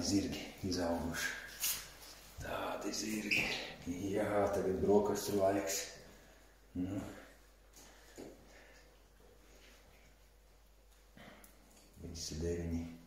Tādi zirgi izauguši. Tādi zirgi. Jā, tagad brokastu laiks. Nu. Visi 9.